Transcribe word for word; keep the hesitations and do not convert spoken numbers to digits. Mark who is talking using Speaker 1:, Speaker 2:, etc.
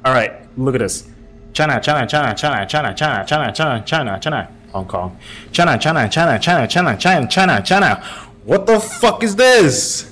Speaker 1: All right, look at this. China, China, China, China, China, China, China, China, China, China, Hong Kong. China, China, China, China, China, China, China, China. What the fuck is this?